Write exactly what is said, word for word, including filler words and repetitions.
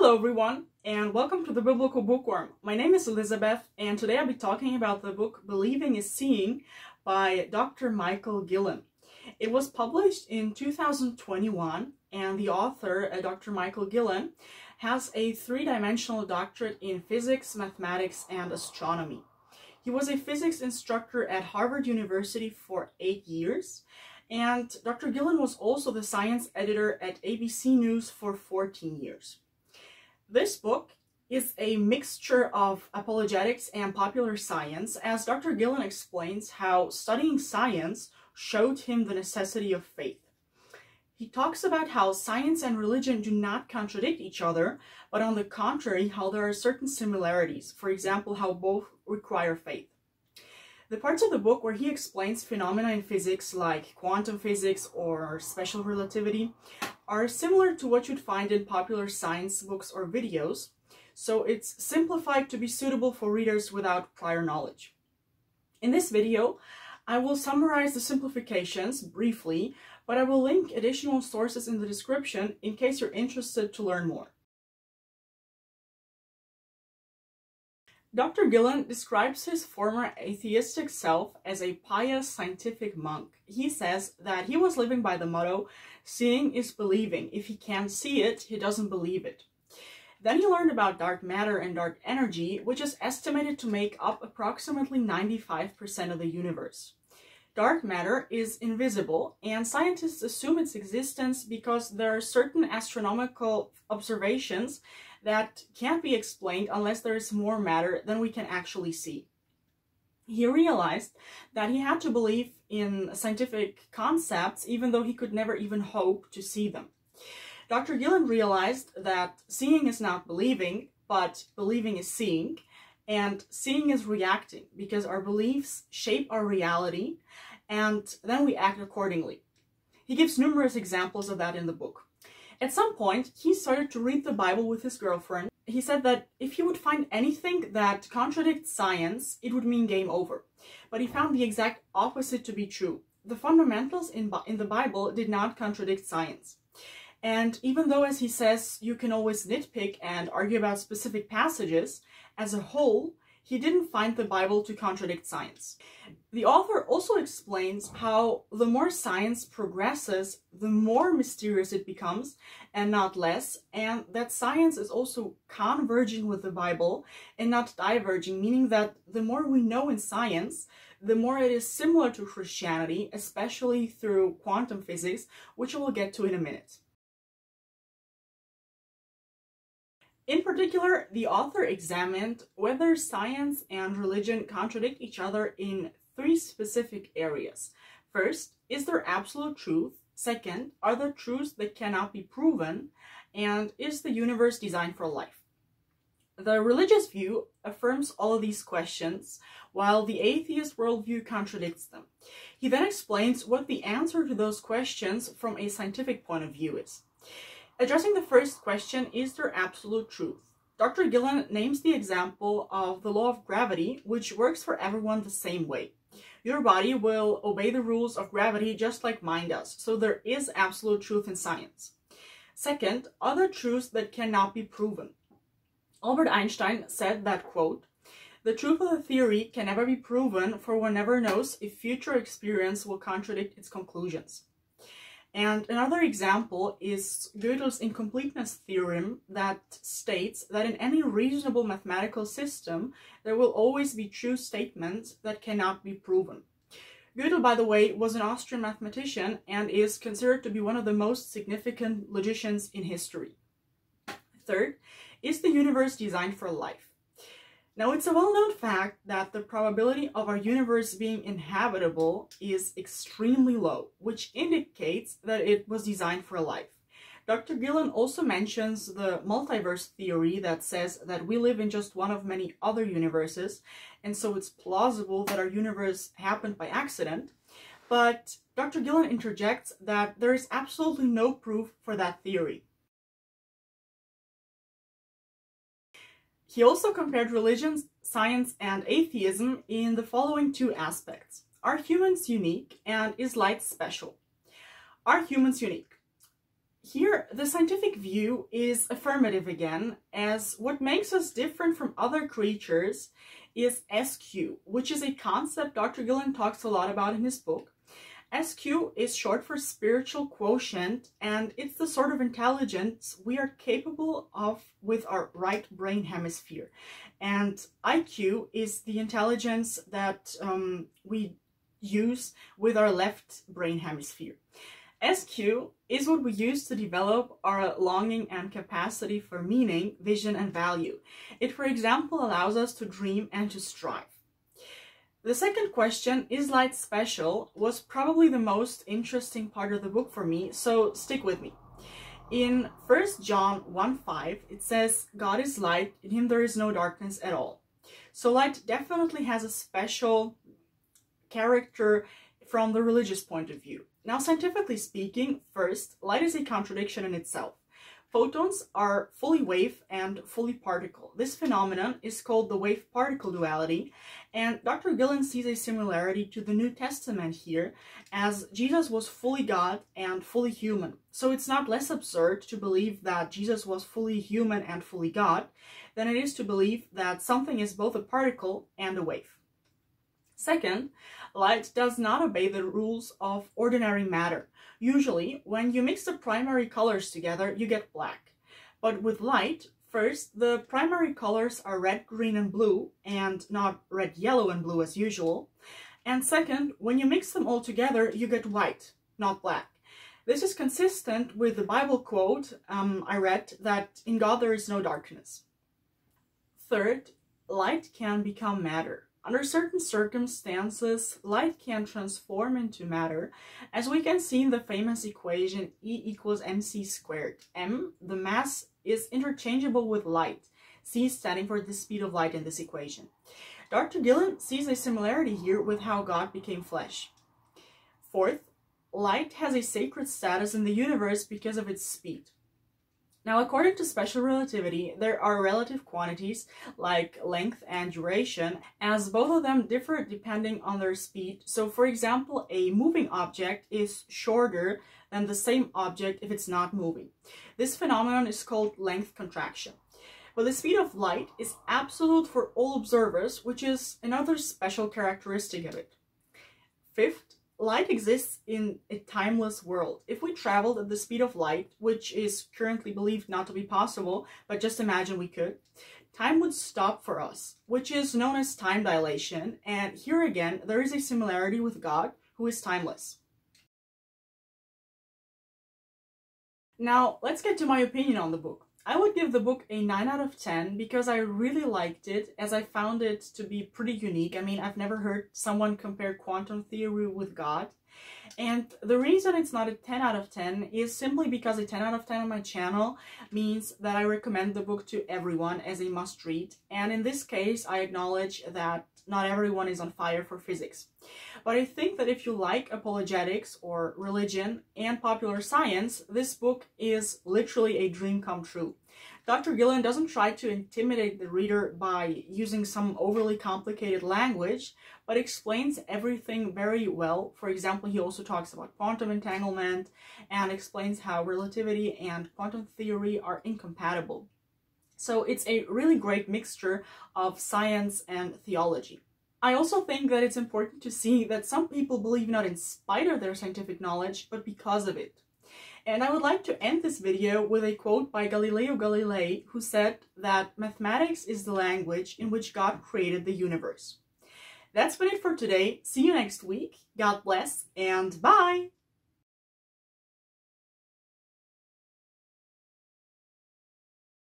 Hello everyone, and welcome to the Biblical Bookworm. My name is Elizabeth, and today I'll be talking about the book Believing is Seeing by Doctor Michael Gillen. It was published in two thousand twenty-one, and the author, uh, Doctor Michael Gillen, has a three-dimensional doctorate in physics, mathematics, and astronomy. He was a physics instructor at Harvard University for eight years, and Doctor Gillen was also the science editor at A B C News for fourteen years. This book is a mixture of apologetics and popular science, as Doctor Gillen explains how studying science showed him the necessity of faith. He talks about how science and religion do not contradict each other, but on the contrary, how there are certain similarities, for example, how both require faith. The parts of the book where he explains phenomena in physics like quantum physics or special relativity are similar to what you'd find in popular science books or videos, so it's simplified to be suitable for readers without prior knowledge. In this video, I will summarize the simplifications briefly, but I will link additional sources in the description in case you're interested to learn more. Doctor Gillen describes his former atheistic self as a pious scientific monk. He says that he was living by the motto, seeing is believing. If he can't see it, he doesn't believe it. Then he learned about dark matter and dark energy, which is estimated to make up approximately ninety-five percent of the universe. Dark matter is invisible, and scientists assume its existence because there are certain astronomical observations that can't be explained unless there is more matter than we can actually see. He realized that he had to believe in scientific concepts even though he could never even hope to see them. Doctor Gillen realized that seeing is not believing, but believing is seeing, and seeing is reacting because our beliefs shape our reality and then we act accordingly. He gives numerous examples of that in the book. At some point, he started to read the Bible with his girlfriend. He said that if he would find anything that contradicts science, it would mean game over. But he found the exact opposite to be true. The fundamentals in, in the Bible did not contradict science. And even though, as he says, you can always nitpick and argue about specific passages, as a whole, he didn't find the Bible to contradict science. The author also explains how the more science progresses, the more mysterious it becomes and not less, and that science is also converging with the Bible and not diverging, meaning that the more we know in science, the more it is similar to Christianity, especially through quantum physics, which I will get to in a minute. In particular, the author examined whether science and religion contradict each other in three specific areas. First, is there absolute truth? Second, are there truths that cannot be proven? And is the universe designed for life? The religious view affirms all of these questions, while the atheist worldview contradicts them. He then explains what the answer to those questions from a scientific point of view is. Addressing the first question, is there absolute truth? Doctor Gillen names the example of the law of gravity, which works for everyone the same way. Your body will obey the rules of gravity just like mine does, so there is absolute truth in science. Second, are there truths that cannot be proven? Albert Einstein said that, quote, "The truth of the theory can never be proven, for one never knows if future experience will contradict its conclusions." And another example is Gödel's incompleteness theorem that states that in any reasonable mathematical system, there will always be true statements that cannot be proven. Gödel, by the way, was an Austrian mathematician and is considered to be one of the most significant logicians in history. Third, is the universe designed for life? Now, it's a well-known fact that the probability of our universe being inhabitable is extremely low, which indicates that it was designed for life. Doctor Gillen also mentions the multiverse theory that says that we live in just one of many other universes, and so it's plausible that our universe happened by accident. But Doctor Gillen interjects that there is absolutely no proof for that theory. He also compared religion, science, and atheism in the following two aspects. Are humans unique, and is light special? Are humans unique? Here, the scientific view is affirmative again, as what makes us different from other creatures is S Q, which is a concept Doctor Gillen talks a lot about in his book. S Q is short for spiritual quotient, and it's the sort of intelligence we are capable of with our right brain hemisphere. And I Q is the intelligence that um, we use with our left brain hemisphere. S Q is what we use to develop our longing and capacity for meaning, vision, and value. It, for example, allows us to dream and to strive. The second question, is light special, was probably the most interesting part of the book for me, so stick with me. In First John one five, it says, God is light, in him there is no darkness at all. So light definitely has a special character from the religious point of view. Now, scientifically speaking, first, light is a contradiction in itself. Photons are fully wave and fully particle. This phenomenon is called the wave-particle duality, and Doctor Gillen sees a similarity to the New Testament here, as Jesus was fully God and fully human. So it's not less absurd to believe that Jesus was fully human and fully God than it is to believe that something is both a particle and a wave. Second, light does not obey the rules of ordinary matter. Usually, when you mix the primary colors together, you get black. But with light, first, the primary colors are red, green, and blue, and not red, yellow, and blue as usual. And second, when you mix them all together, you get white, not black. This is consistent with the Bible quote um, I read that in God there is no darkness. Third, light can become matter. Under certain circumstances, light can transform into matter, as we can see in the famous equation E equals mc squared. M, the mass, is interchangeable with light, c standing for the speed of light in this equation. Doctor Gillen sees a similarity here with how God became flesh. Fourth, light has a sacred status in the universe because of its speed. Now, according to special relativity, there are relative quantities like length and duration, as both of them differ depending on their speed. So, for example, a moving object is shorter than the same object if it's not moving. This phenomenon is called length contraction. But the speed of light is absolute for all observers, which is another special characteristic of it. Fifth, light exists in a timeless world. If we traveled at the speed of light, which is currently believed not to be possible, but just imagine we could, time would stop for us, which is known as time dilation. And here again, there is a similarity with God, who is timeless. Now, let's get to my opinion on the book. I would give the book a nine out of ten because I really liked it, as I found it to be pretty unique. I mean, I've never heard someone compare quantum theory with God. And the reason it's not a ten out of ten is simply because a ten out of ten on my channel means that I recommend the book to everyone as a must-read. And in this case, I acknowledge that not everyone is on fire for physics. But I think that if you like apologetics or religion and popular science, this book is literally a dream come true. Doctor Gillen doesn't try to intimidate the reader by using some overly complicated language, but explains everything very well. For example, he also talks about quantum entanglement and explains how relativity and quantum theory are incompatible. So it's a really great mixture of science and theology. I also think that it's important to see that some people believe not in spite of their scientific knowledge, but because of it. And I would like to end this video with a quote by Galileo Galilei, who said that mathematics is the language in which God created the universe. That's been it for today. See you next week. God bless and bye!